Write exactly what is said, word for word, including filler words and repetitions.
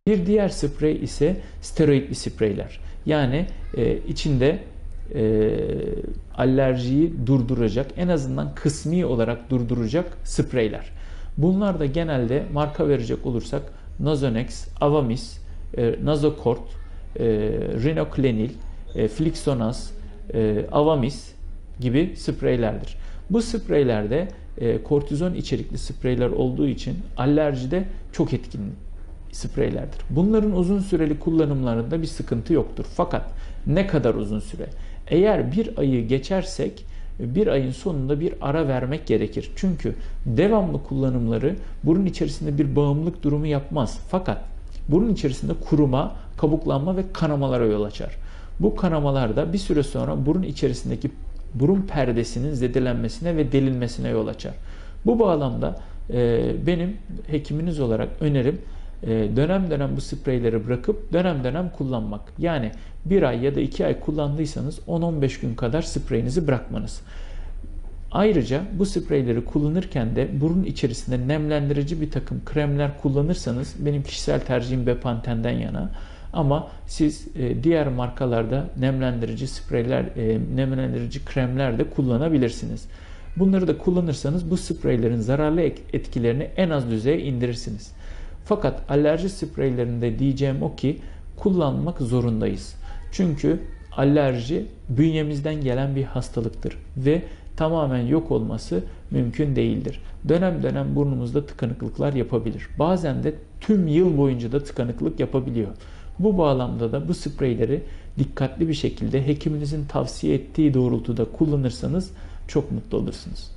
Bir diğer sprey ise steroidli spreyler. Yani e, içinde e, alerjiyi durduracak, en azından kısmi olarak durduracak spreyler. Bunlar da genelde marka verecek olursak Nasonex, Avamis, e, Nazocort, e, Rhinoclenil, e, Flixonaz, e, Avamis gibi spreylerdir. Bu spreylerde e, kortizon içerikli spreyler olduğu için alerjide çok etkin spreylerdir. Bunların uzun süreli kullanımlarında bir sıkıntı yoktur. Fakat ne kadar uzun süre? Eğer bir ayı geçersek bir ayın sonunda bir ara vermek gerekir. Çünkü devamlı kullanımları burun içerisinde bir bağımlılık durumu yapmaz. Fakat burun içerisinde kuruma, kabuklanma ve kanamalara yol açar. Bu kanamalar da bir süre sonra burun içerisindeki burun perdesinin zedelenmesine ve delinmesine yol açar. Bu bağlamda e, benim hekiminiz olarak önerim e, dönem dönem bu spreyleri bırakıp dönem dönem kullanmak. Yani bir ay ya da iki ay kullandıysanız on on beş gün kadar spreyinizi bırakmanız. Ayrıca bu spreyleri kullanırken de burun içerisinde nemlendirici bir takım kremler kullanırsanız benim kişisel tercihim Bepanthen'den yana. Ama siz e, diğer markalarda nemlendirici spreyler, e, nemlendirici kremler de kullanabilirsiniz. Bunları da kullanırsanız bu spreylerin zararlı etkilerini en az düzeye indirirsiniz. Fakat alerji spreylerinde diyeceğim o ki kullanmak zorundayız. Çünkü alerji bünyemizden gelen bir hastalıktır ve tamamen yok olması mümkün değildir. Dönem dönem burnumuzda tıkanıklıklar yapabilir. Bazen de tüm yıl boyunca da tıkanıklık yapabiliyor. Bu bağlamda da bu spreyleri dikkatli bir şekilde hekiminizin tavsiye ettiği doğrultuda kullanırsanız çok mutlu olursunuz.